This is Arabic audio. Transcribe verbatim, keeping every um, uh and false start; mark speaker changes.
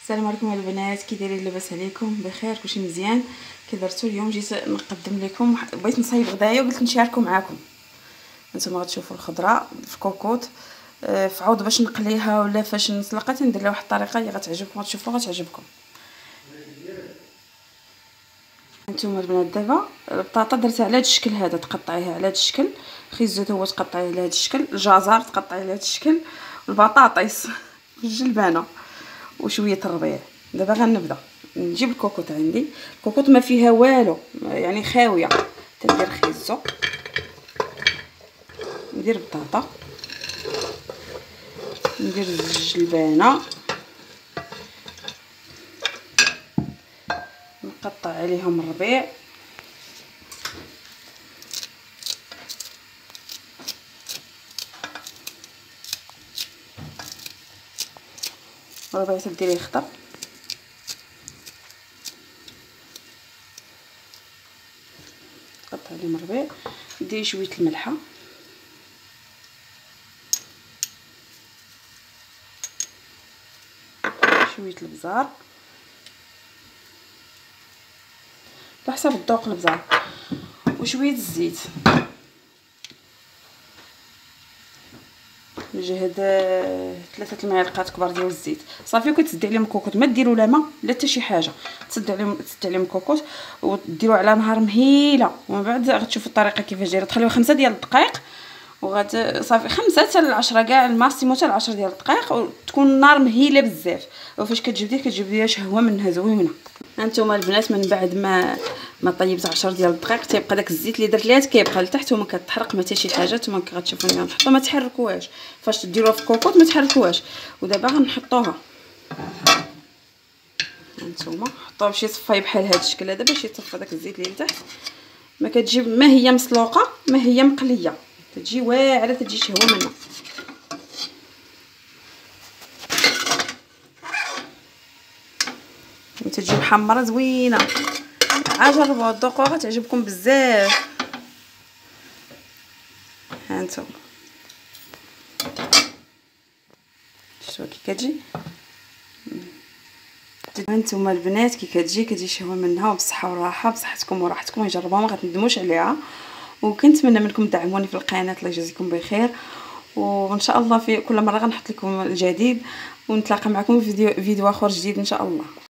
Speaker 1: السلام عليكم البنات، كي دايرين؟ لاباس عليكم؟ بخير؟ كلشي مزيان؟ كي درتو اليوم جيت نقدم لكم، بغيت نصايب غدايا وقلت نشاركو معاكم. نتوما غتشوفوا الخضره في كوكوط في عوض باش نقليها ولا فاش نسلقها، ندير لها واحد الطريقه اللي غتعجبكم، غتشوفوها غتعجبكم. نتوما البنات دابا البطاطا درتها على هذا الشكل هذا، تقطعيها على هذا الشكل، خيزو هو تقطعيه على هذا الشكل، الجزر تقطعيه على هذا الشكل، البطاطس الجلبانه وشويه الربيع. دابا غنبدا نجيب الكوكوط عندي، الكوكوط ما فيها والو يعني خاويه. تندير خيزو، ندير بطاطا، ندير الجلبانه، نقطع عليهم الربيع، الربيع تديريه خضر، تقطع عليهم الربيع، ديري شويه الملحه، شويه البزار على حسب الذوق البزار، وشويه الزيت. نجهد ثلاثه المعالق كبار ديال الزيت صافي، وكتسدي عليهم الكوكوط، ما ديروا لا ما لا حتى شي حاجه، تسد عليهم تسد عليهم الكوكوط وديروه على نهار مهيله، ومن بعد غتشوفوا الطريقه كيفاش دايره. تخليوه خمسة ديال الدقائق وغت صافي خمسة حتى لعشرة كاع، الماكسيموم حتى لعشرة ديال الدقائق، وتكون النار مهيله بزاف. وفاش كتجبديه كتجبديها شهوه منها زوينه. هانتوما البنات من بعد ما ما طيبت عشرة ديال الدقائق تيبقى داك الزيت اللي درت ليها كيبقى لتحت وما كتحرق ما حتى شي حاجه. نتوما غتشوفوني غنحطو، ما تحركوهاش فاش ديروها في الكوكوط، ما تحركوهاش. ودابا غنحطوها، هانتوما حطوها باش يصفي بحال هذا الشكل هذا، باش يتصفى داك الزيت اللي لتحت. ما كتجيب ما هي مسلوقه ما هي مقليه، تجي واعره، تجي شهوه منها. وتجي محمره زوينه، عجربوها ذوقوها غتعجبكم بزاف. هانتوما شوفوا كي كتجي. هانتوما البنات كي كتجي كتجي شهوه منها وبصحه وراحه، بصحتكم وراحتكم، يجربوها ما غتندموش عليها. وكنتمنى منكم تدعموني في القناه، الله يجازيكم بخير. وان شاء الله في كل مره غنحط لكم الجديد، ونتلاقى معكم في فيديو فيديو اخر جديد ان شاء الله.